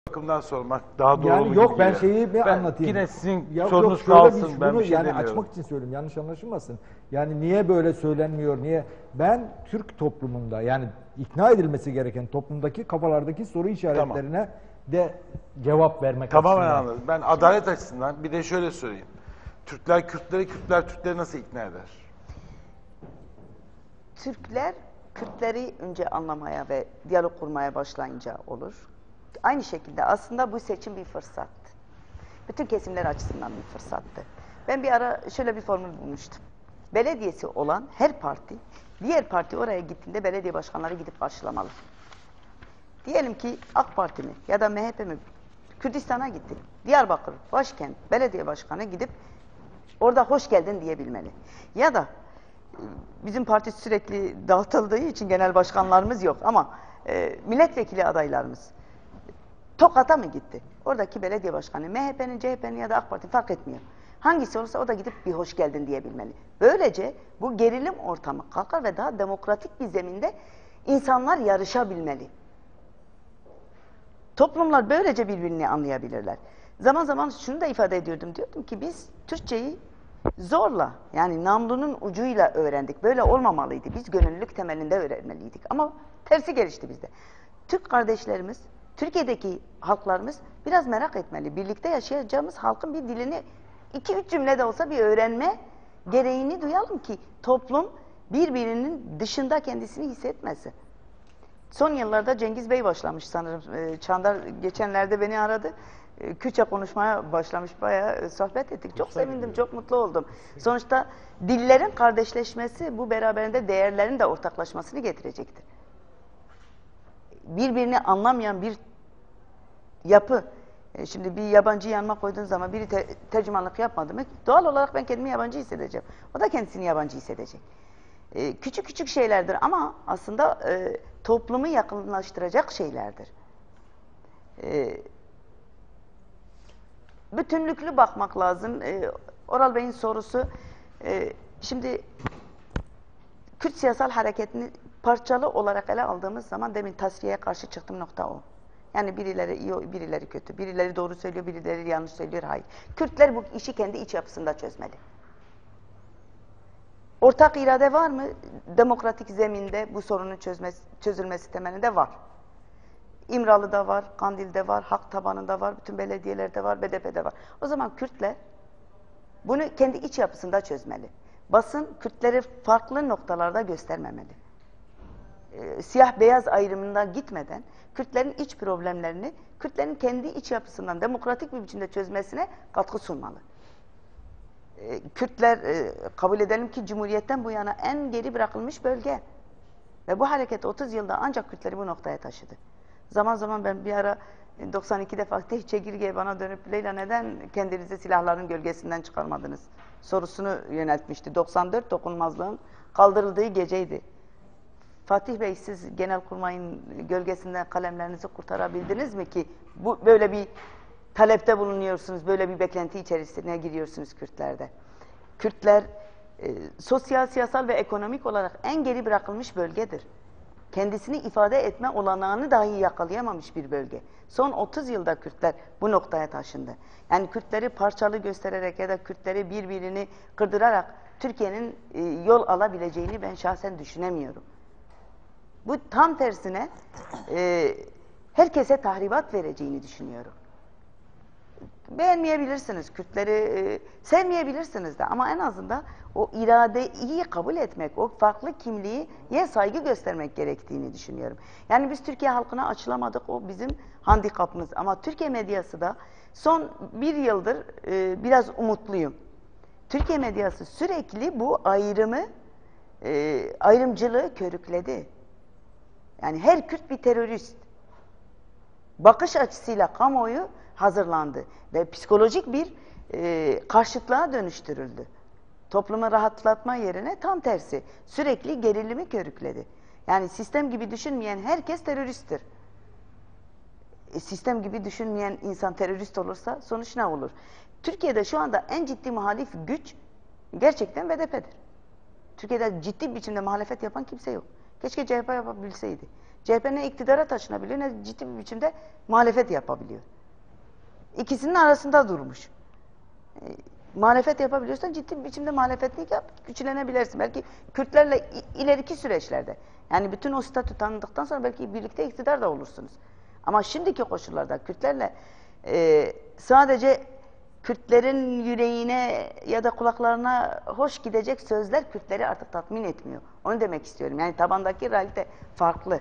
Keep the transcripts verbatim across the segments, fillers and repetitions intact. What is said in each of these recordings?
bakımdan sormak daha doğru Yani mu yok gibi ben geliyor. şeyi bir Ben anlatayım. yine sizin Ya sorunuz yok, şöyle kalsın. bir- Ben bunu bir şey yani demiyorum. açmak için söylüyorum. Yanlış anlaşılmasın. Yani niye böyle söylenmiyor? Niye? Ben Türk toplumunda yani ikna edilmesi gereken toplumdaki kafalardaki soru işaretlerine de cevap vermek Tamamen açısından. anladım. Ben adalet açısından bir de şöyle söyleyeyim. Türkler Kürtleri, Kürtler Türkleri nasıl ikna eder? Türkler Kürtleri önce anlamaya ve diyalog kurmaya başlayınca olur. Aynı şekilde aslında bu seçim bir fırsattı. Bütün kesimler açısından bir fırsattı. Ben bir ara şöyle bir formül bulmuştum. Belediyesi olan her parti, diğer parti oraya gittiğinde belediye başkanları gidip karşılamalı. Diyelim ki AK Parti mi ya da M H P mi Kürdistan'a gitti. Diyarbakır başkent belediye başkanı gidip orada hoş geldin diyebilmeli. Ya da bizim parti sürekli dağıtıldığı için genel başkanlarımız yok ama e, milletvekili adaylarımız Tokat'a mı gitti? Oradaki belediye başkanı M H P'nin, C H P'nin ya da AK Parti fark etmiyor. Hangisi olursa o da gidip bir hoş geldin diyebilmeli. Böylece bu gerilim ortamı kalkar ve daha demokratik bir zeminde insanlar yarışabilmeli. Toplumlar böylece birbirini anlayabilirler. Zaman zaman şunu da ifade ediyordum. Diyordum ki biz Türkçeyi zorla yani namlunun ucuyla öğrendik. Böyle olmamalıydı. Biz gönüllülük temelinde öğrenmeliydik. Ama tersi gelişti bizde. Türk kardeşlerimiz, Türkiye'deki halklarımız biraz merak etmeli. Birlikte yaşayacağımız halkın bir dilini iki üç cümlede olsa bir öğrenme gereğini duyalım ki toplum birbirinin dışında kendisini hissetmesin. Son yıllarda Cengiz Bey başlamış sanırım. Çandar geçenlerde beni aradı. Kürtçe konuşmaya başlamış. Bayağı sohbet ettik. Çok sevindim, çok mutlu oldum. Sonuçta dillerin kardeşleşmesi bu beraberinde değerlerin de ortaklaşmasını getirecektir. Birbirini anlamayan bir yapı. Şimdi bir yabancı yanıma koyduğun zaman biri te tercümanlık yapmadı mı? Doğal olarak ben kendimi yabancı hissedeceğim. O da kendisini yabancı hissedecek. Ee, küçük küçük şeylerdir ama aslında e, toplumu yakınlaştıracak şeylerdir. Ee, bütünlüklü bakmak lazım. Ee, Oral Bey'in sorusu, e, şimdi Kürt siyasal hareketini parçalı olarak ele aldığımız zaman demin tasfiyeye karşı çıktığım nokta o. Yani birileri iyi, birileri kötü, birileri doğru söylüyor, birileri yanlış söylüyor, hayır. Kürtler bu işi kendi iç yapısında çözmeli. Ortak irade var mı? Demokratik zeminde bu sorunun çözmesi, çözülmesi temelinde var. İmralı'da var, Kandil'de var, Hak tabanında var, bütün belediyelerde var, B D P'de var. O zaman Kürtler bunu kendi iç yapısında çözmeli. Basın Kürtleri farklı noktalarda göstermemeli. Ee, siyah beyaz ayrımından gitmeden Kürtlerin iç problemlerini Kürtlerin kendi iç yapısından demokratik bir biçimde çözmesine katkı sunmalı. Kürtler e, kabul edelim ki Cumhuriyet'ten bu yana en geri bırakılmış bölge. Ve bu hareket otuz yılda ancak Kürtleri bu noktaya taşıdı. Zaman zaman ben bir ara doksan ikide Fatih Çekirge bana dönüp Leyla neden kendinizi silahların gölgesinden çıkarmadınız sorusunu yöneltmişti. doksan dört dokunmazlığın kaldırıldığı geceydi. Fatih Bey siz Genelkurmay'ın gölgesinden kalemlerinizi kurtarabildiniz mi ki bu böyle bir talepte bulunuyorsunuz, böyle bir beklenti içerisine giriyorsunuz Kürtlerde. Kürtler e, sosyal, siyasal ve ekonomik olarak en geri bırakılmış bölgedir. Kendisini ifade etme olanağını dahi yakalayamamış bir bölge. Son otuz yılda Kürtler bu noktaya taşındı. Yani Kürtleri parçalı göstererek ya da Kürtleri birbirini kırdırarak Türkiye'nin e, yol alabileceğini ben şahsen düşünemiyorum. Bu tam tersine e, herkese tahribat vereceğini düşünüyorum. Beğenmeyebilirsiniz, Kürtleri e, sevmeyebilirsiniz de ama en azından o iradeyi kabul etmek, o farklı kimliğe saygı göstermek gerektiğini düşünüyorum. Yani biz Türkiye halkına açılamadık, o bizim handikapımız. Ama Türkiye medyası da son bir yıldır e, biraz umutluyum. Türkiye medyası sürekli bu ayrımı, e, ayrımcılığı körükledi. Yani her Kürt bir terörist. Bakış açısıyla kamuoyu hazırlandı ve psikolojik bir e, karşıtlığa dönüştürüldü. Toplumu rahatlatma yerine tam tersi sürekli gerilimi körükledi. Yani sistem gibi düşünmeyen herkes teröristtir. E, sistem gibi düşünmeyen insan terörist olursa sonuç ne olur? Türkiye'de şu anda en ciddi muhalif güç gerçekten B D P'dir. Türkiye'de ciddi bir biçimde muhalefet yapan kimse yok. Keşke C H P yapabilseydi. C H P ne iktidara taşınabiliyor ne ciddi bir biçimde muhalefet yapabiliyor. İkisinin arasında durmuş. E, muhalefet yapabiliyorsan ciddi bir biçimde muhalefetlik yap, güçlenebilirsin. Belki Kürtlerle ileriki süreçlerde. Yani bütün o statü tanındıktan sonra belki birlikte iktidar da olursunuz. Ama şimdiki koşullarda Kürtlerle e, sadece Kürtlerin yüreğine ya da kulaklarına hoş gidecek sözler Kürtleri artık tatmin etmiyor. Onu demek istiyorum. Yani tabandaki realite farklı.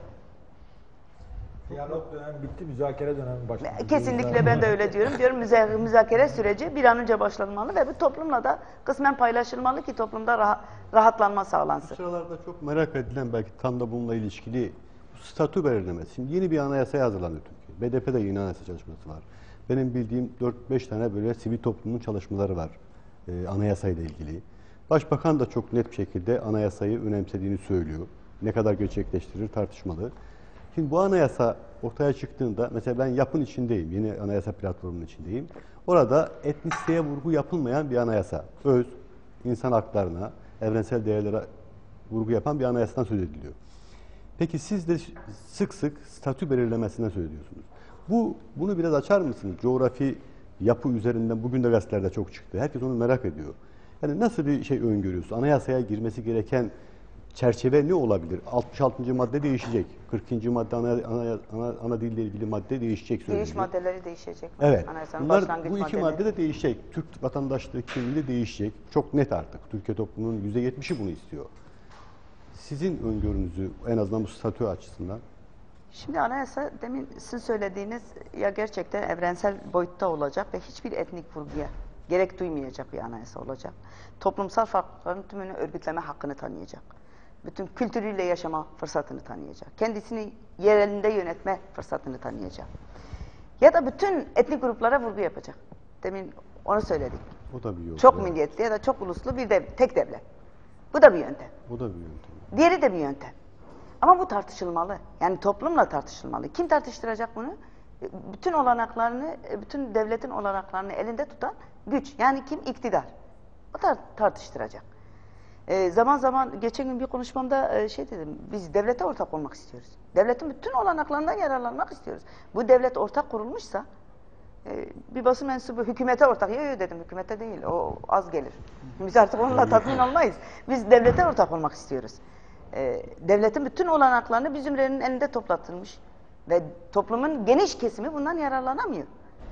Diyalog dönemi bitti, müzakere dönemi başladı. Kesinlikle ben de öyle diyorum. Diyorum müza- müzakere süreci bir an önce başlanmalı ve bu toplumla da kısmen paylaşılmalı ki toplumda rah- rahatlanma Bu sağlansın. sıralarda çok merak edilen, belki tam da bununla ilişkili statü belirlemesi. Şimdi yeni bir anayasa hazırlanıyor Türkiye. B D P'de yeni anayasa çalışması var. Benim bildiğim dört beş tane böyle sivil toplumun çalışmaları var e, anayasayla ilgili. Başbakan da çok net bir şekilde anayasayı önemsediğini söylüyor. Ne kadar gerçekleştirir tartışmalı. Şimdi bu anayasa ortaya çıktığında, mesela ben yapın içindeyim, yeni anayasa platformunun içindeyim. Orada etnisiteye vurgu yapılmayan bir anayasa. Öz, insan haklarına, evrensel değerlere vurgu yapan bir anayasadan söz ediliyor. Peki siz de sık sık statü belirlemesinden söz ediyorsunuz. Bu, bunu biraz açar mısınız? Coğrafi yapı üzerinden bugün de gazetelerde çok çıktı. Herkes onu merak ediyor. Yani nasıl bir şey öngörüyorsunuz? Anayasaya girmesi gereken çerçeve ne olabilir? altmış altıncı madde değişecek. kırkıncı madde ana, ana, ana, ana dille ilgili madde değişecek söyleniyor. Giriş maddeleri değişecek. Evet. Anayasanın Bunlar, başlangıç bu iki maddeleri. madde de değişecek. Türk vatandaşlığı kimliği de değişecek. Çok net artık. Türkiye toplumunun yüzde yetmişi bunu istiyor. Sizin öngörünüzü en azından bu statü açısından. Şimdi anayasa demin sizin söylediğiniz ya gerçekten evrensel boyutta olacak ve hiçbir etnik vurguya gerek duymayacak bir anayasa olacak. Toplumsal farklılıkların tümünü örgütleme hakkını tanıyacak. Bütün kültürüyle yaşama fırsatını tanıyacak. Kendisini yerelinde yönetme fırsatını tanıyacak. Ya da bütün etnik gruplara vurgu yapacak. Demin onu söyledik. O da bir yol. Çok evet. milliyetli ya da çok uluslu bir de tek devlet. Bu da bir yöntem. O da bir yöntem. Diğeri de bir yöntem. Ama bu tartışılmalı. Yani toplumla tartışılmalı. Kim tartıştıracak bunu? Bütün olanaklarını, bütün devletin olanaklarını elinde tutan güç. Yani kim? İktidar. O tar tartıştıracak. Ee, zaman zaman geçen gün bir konuşmamda e, şey dedim. Biz devlete ortak olmak istiyoruz. Devletin bütün olanaklarından yararlanmak istiyoruz. Bu devlet ortak kurulmuşsa e, bir basın mensubu hükümete ortak. Yok yok dedim, hükümete değil. O az gelir. Biz artık onunla tatmin olmayız. Biz devlete ortak olmak istiyoruz. E, devletin bütün olanaklarını bir zümrenin elinde toplatılmış ve toplumun geniş kesimi bundan yararlanamıyor.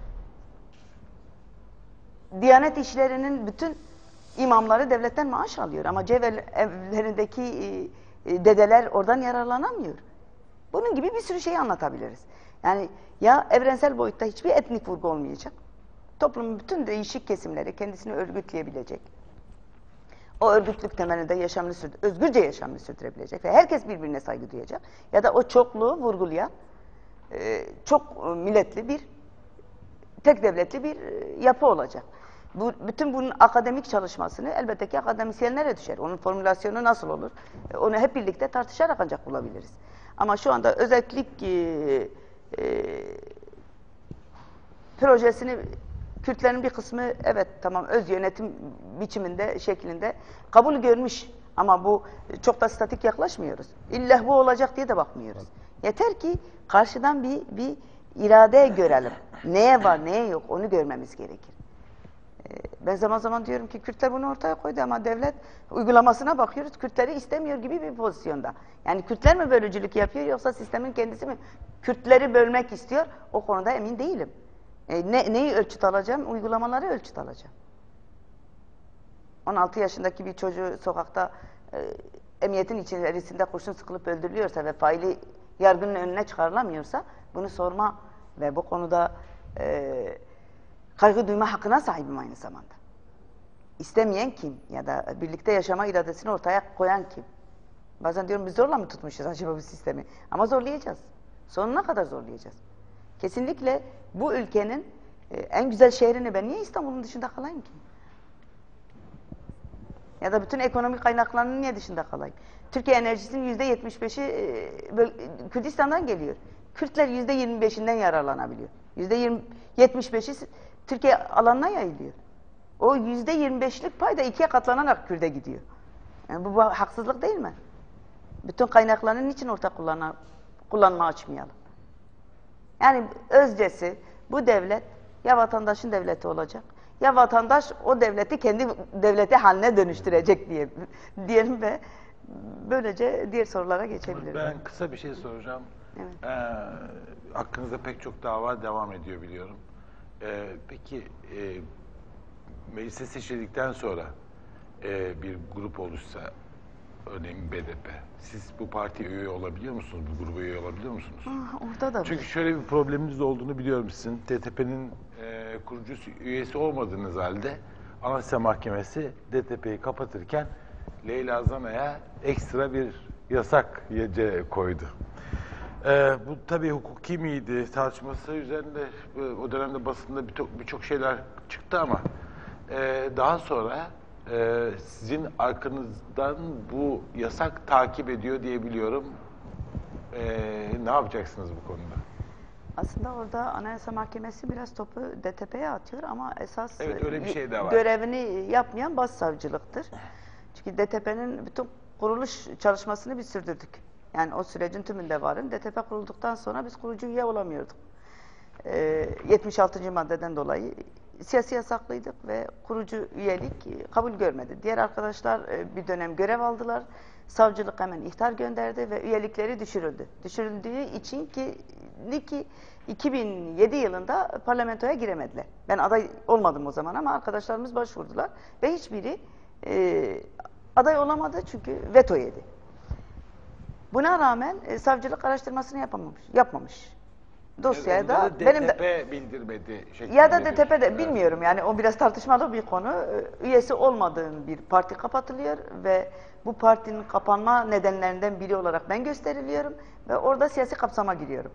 Diyanet işlerinin bütün imamları devletten maaş alıyor ama cev evlerindeki e, dedeler oradan yararlanamıyor. Bunun gibi bir sürü şey anlatabiliriz. Yani ya evrensel boyutta hiçbir etnik vurgu olmayacak. Toplumun bütün değişik kesimleri kendisini örgütleyebilecek. O örgütlük temelinde yaşamını sürdü, özgürce yaşamını sürdürebilecek ve herkes birbirine saygı duyacak. Ya da o çokluğu vurgulayan e, çok milletli bir, tek devletli bir e, yapı olacak. Bu, bütün bunun akademik çalışmasını elbette ki akademisyenlere düşer. Onun formülasyonu nasıl olur? E, onu hep birlikte tartışarak ancak bulabiliriz. Ama şu anda özellik e, e, projesini Kürtlerin bir kısmı evet tamam öz yönetim biçiminde, şeklinde kabul görmüş. Ama bu çok da statik yaklaşmıyoruz. İlla bu olacak diye de bakmıyoruz. Yeter ki karşıdan bir, bir irade görelim. Neye var, neye yok onu görmemiz gerekir. Ben zaman zaman diyorum ki Kürtler bunu ortaya koydu ama devlet uygulamasına bakıyoruz. Kürtleri istemiyor gibi bir pozisyonda. Yani Kürtler mi bölücülük yapıyor yoksa sistemin kendisi mi Kürtleri bölmek istiyor? O konuda emin değilim. E, ne, neyi ölçüt alacağım? Uygulamaları ölçüt alacağım. on altı yaşındaki bir çocuğu sokakta e, emniyetin içerisinde kurşun sıkılıp öldürülüyorsa ve faili yargının önüne çıkarılamıyorsa bunu sorma ve bu konuda e, kaygı duyma hakkına sahibim aynı zamanda. İstemeyen kim? Ya da birlikte yaşama iradesini ortaya koyan kim? Bazen diyorum biz zorla mı tutmuşuz acaba bu sistemi? Ama zorlayacağız. Sonuna kadar zorlayacağız. Kesinlikle bu ülkenin e, en güzel şehrini ben niye İstanbul'un dışında kalayım ki? Ya da bütün ekonomik kaynaklarının niye dışında kalayım? Türkiye enerjisinin yüzde yetmiş beşi e, Kürdistan'dan geliyor. Kürtler yüzde yirmi beşinden yararlanabiliyor. Yüzde yetmiş beşi Türkiye alanına yayılıyor. O yüzde yirmi beşlik pay da ikiye katlanarak Kürt'e gidiyor. Yani bu, bu haksızlık değil mi? Bütün kaynaklarını niçin ortak kullanma, kullanma açmayalım. Yani özcesi bu devlet ya vatandaşın devleti olacak ya vatandaş o devleti kendi devleti haline dönüştürecek diye diyelim ve böylece diğer sorulara geçebiliriz. Ben kısa bir şey soracağım. Evet. Ee, hakkınızda pek çok dava devam ediyor biliyorum. Ee, peki e, meclise seçildikten sonra e, bir grup oluşsa, örneğin B D P, siz bu partiye üye olabiliyor musunuz? Bu gruba üye olabiliyor musunuz? Ah, orada da Çünkü şöyle bir probleminiz olduğunu biliyorum sizin. D T P'nin e, kurucusu üyesi olmadığınız halde Anayasa Mahkemesi D T P'yi kapatırken Leyla Zana'ya ekstra bir yasak yece koydu. Ee, bu tabii hukuki miydi tartışması üzerinde e, o dönemde basında birçok birçok şeyler çıktı ama e, daha sonra e, sizin arkanızdan bu yasak takip ediyor diye biliyorum. E, ne yapacaksınız bu konuda? aslında orada Anayasa Mahkemesi biraz topu D T P'ye atıyor ama esas Evet, öyle bir şey de var. görevini yapmayan başsavcılıktır. Çünkü D T P'nin bütün kuruluş çalışmasını biz sürdürdük. Yani o sürecin tümünde varım. D T P kurulduktan sonra biz kurucu üye olamıyorduk. Ee, yetmiş altıncı maddeden dolayı siyasi yasaklıydık ve kurucu üyelik kabul görmedi. Diğer arkadaşlar e, bir dönem görev aldılar. Savcılık hemen ihtar gönderdi ve üyelikleri düşürüldü. Düşürüldüğü için ki, ki iki bin yedi yılında parlamentoya giremediler. Ben aday olmadım o zaman ama arkadaşlarımız başvurdular ve hiçbiri e, aday olamadı çünkü veto yedi. Buna rağmen e, savcılık araştırmasını yapamamış, yapmamış. Dosyaya da D T P benim de bildirmedi ya da şeklinde D T P'de bir- bilmiyorum yani o biraz tartışmalı bir konu. Ee, Üyesi olmadığım bir parti kapatılıyor ve bu partinin kapanma nedenlerinden biri olarak ben gösteriliyorum ve orada siyasi kapsama giriyorum.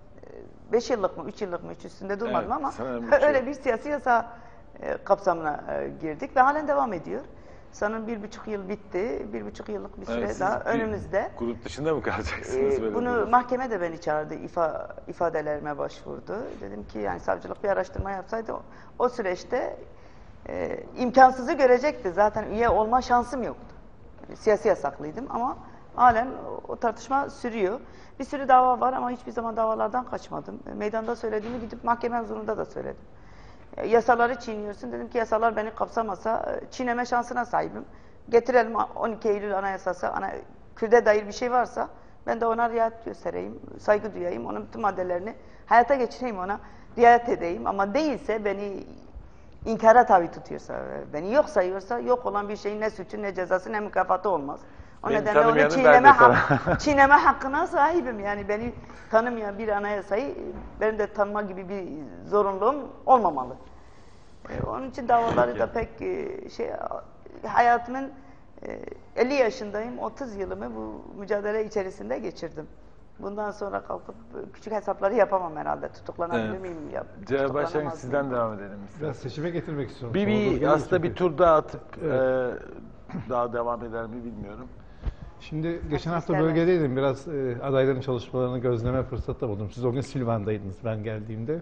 Beş yıllık mı, üç yıllık mı, hiç üstünde durmadım Evet, ama sanırım üç öyle yıl. bir siyasi yasa e, kapsamına e, girdik ve halen devam ediyor. Sanırım bir buçuk yıl bitti, bir buçuk yıllık bir süre Evet, siz daha bir önümüzde. Grup dışında mı kalacaksınız? Ee, böyle bunu bir- mahkeme de beni çağırdı, ifa, ifadelerime başvurdu. Dedim ki yani savcılık bir araştırma yapsaydı o, o süreçte e, imkansızı görecekti. Zaten üye olma şansım yoktu. Yani siyasi yasaklıydım ama halen o, o tartışma sürüyor. Bir sürü dava var ama hiçbir zaman davalardan kaçmadım. E, meydanda söylediğimi gidip mahkeme huzurunda da söyledim. E, yasaları çiğniyorsun. Dedim ki yasalar beni kapsamasa e, çiğneme şansına sahibim. Getirelim on iki Eylül Anayasası, ana, Kürt'e dair bir şey varsa ben de ona riayet göstereyim, saygı duyayım, onun bütün maddelerini hayata geçireyim, ona riayet edeyim. Ama değilse beni inkara tabi tutuyorsa, beni yok sayıyorsa yok olan bir şeyin ne suçu ne cezası ne mükafatı olmaz. O Beni nedenle onu tanımayanı çiğneme, ben de sana- hak, çiğneme hakkına sahibim. Yani beni tanımayan bir anayasayı benim de tanıma gibi bir zorunluluğum olmamalı. Ee, onun için davaları da pek e, şey hayatımın e, elli yaşındayım, otuz yılımı bu mücadele içerisinde geçirdim. Bundan sonra kalkıp küçük hesapları yapamam herhalde. Tutuklanabilir Evet. miyim? Yap, Cevap tutuklanamaz Başkan mıyım? sizden devam edelim. Biraz seçime getirmek istiyorum. Bir, Sorduğunuz bir gibi aslında çok bir iyi. tur daha atıp Evet. e, daha devam eder mi bilmiyorum. Şimdi geçen hafta isterler. bölgedeydim. Biraz e, adayların çalışmalarını gözleme fırsatı da buldum. Siz o gün Silvan'daydınız ben geldiğimde.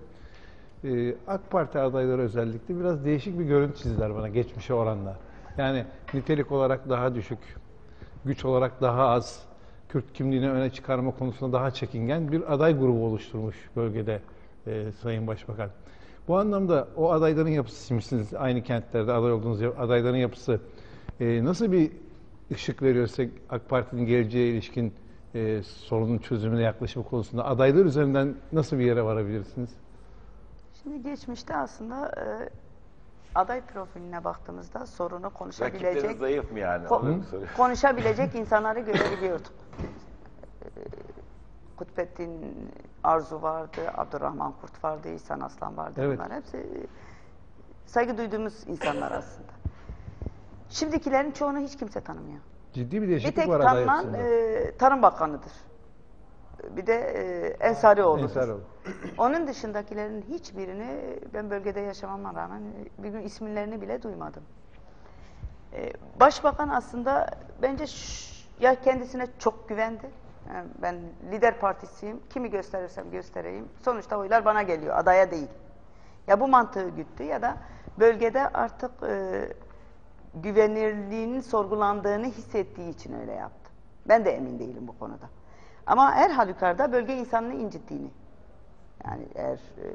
E, AK Parti adayları özellikle biraz değişik bir görüntü çizdiler bana geçmişe oranla. Yani nitelik olarak daha düşük, güç olarak daha az, Kürt kimliğini öne çıkarma konusunda daha çekingen bir aday grubu oluşturmuş bölgede e, Sayın Başbakan. Bu anlamda o adayların yapısı, şimdi siz aynı kentlerde aday olduğunuz adayların yapısı e, nasıl bir ışık veriyorsa AK Parti'nin geleceğe ilişkin e, sorunun çözümüne yaklaşımı konusunda adaylar üzerinden nasıl bir yere varabilirsiniz? Şimdi geçmişte aslında e, aday profiline baktığımızda sorunu Rakipleriniz konuşabilecek zayıf mı yani? Ko- Onu mu soruyorum? konuşabilecek insanları görebiliyorduk. Ee, Kutbettin Arzu vardı, Abdurrahman Kurt vardı, İhsan Aslan vardı. Evet. Bunlar hepsi saygı duyduğumuz insanlar aslında. Şimdikilerin çoğunu hiç kimse tanımıyor. Ciddi bir Bir değişiklik tek var aday tanınan yapısında. e, Tarım Bakanı'dır. Bir de e, Ensarioğlu'dur. Ensarioğlu. Onun dışındakilerin hiçbirini ben bölgede yaşamama rağmen bir gün isimlerini bile duymadım. Ee, Başbakan aslında bence ş- ya kendisine çok güvendi. Yani ben lider partisiyim. Kimi gösterirsem göstereyim. Sonuçta oylar bana geliyor. Adaya değil. Ya bu mantığı güttü ya da bölgede artık e, güvenilirliğinin sorgulandığını hissettiği için öyle yaptı. Ben de emin değilim bu konuda. Ama her halükarda bölge insanını incittiğini. Yani eğer e,